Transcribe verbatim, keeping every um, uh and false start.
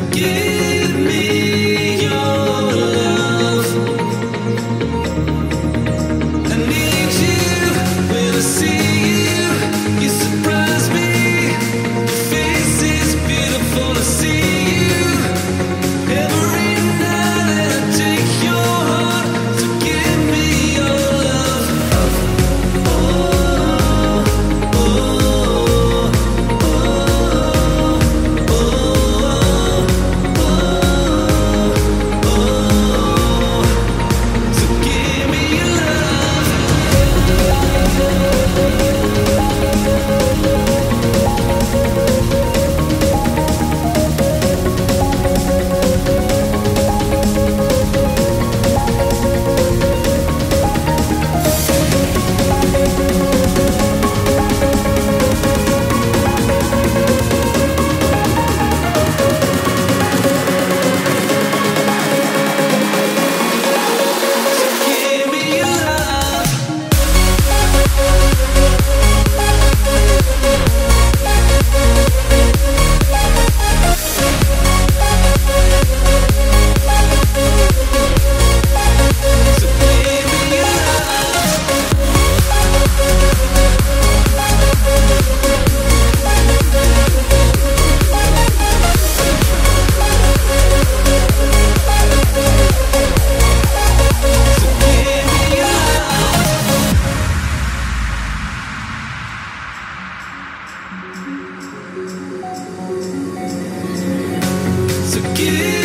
give me your love. I need you when I see you. You surprise me. Your face is beautiful to see you. Every night I take your heart, so give me your love. Oh, oh, oh, oh, oh, oh. So give me your love. Give me your love. So give me your love. So give me your love. So give